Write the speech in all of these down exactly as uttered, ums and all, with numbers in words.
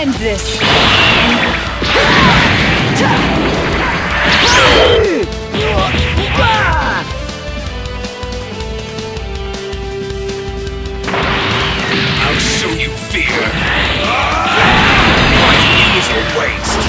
end this! I'll show you fear! Fighting is a waste!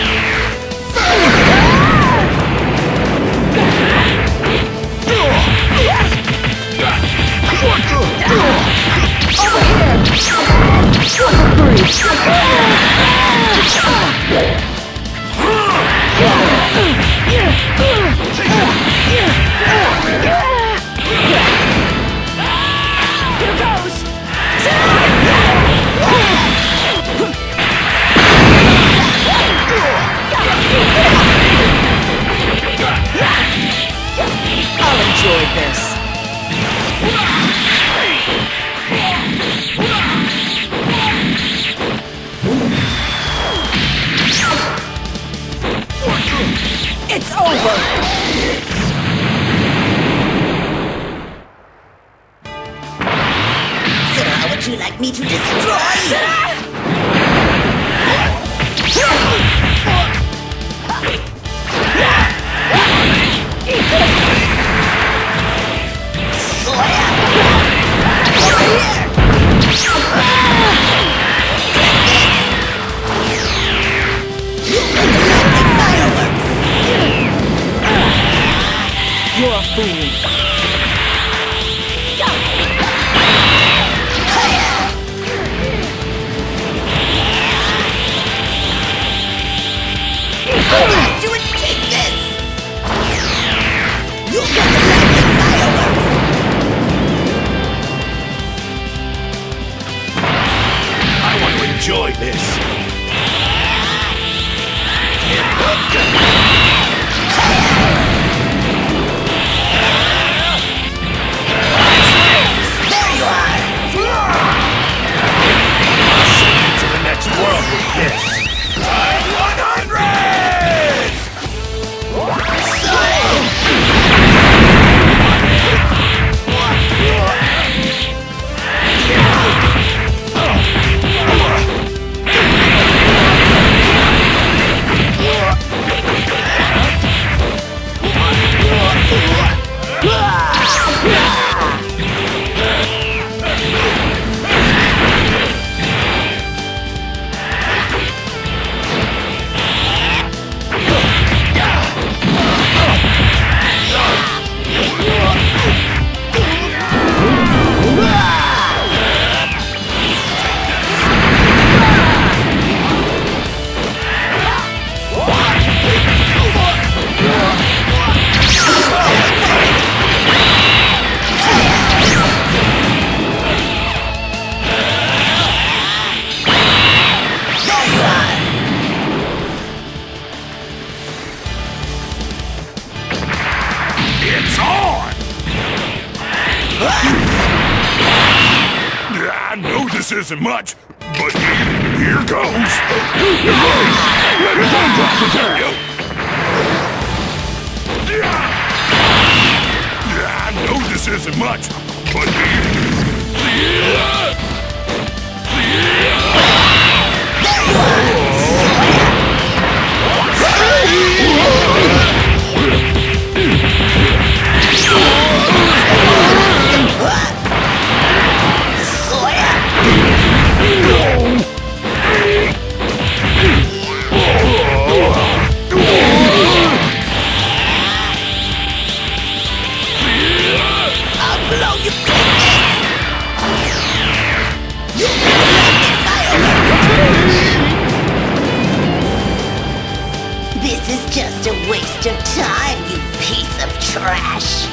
I'll enjoy this. It's over! Sir, how would you like me to destroy? You're a fool. You would take this! You'll get the lightning fireworks! I want to enjoy this! There you are! I'll send you to the next world with this! Time one hundred! It's on! I know this isn't much, but here goes! I know this isn't much, but This is just a waste of time, you piece of trash!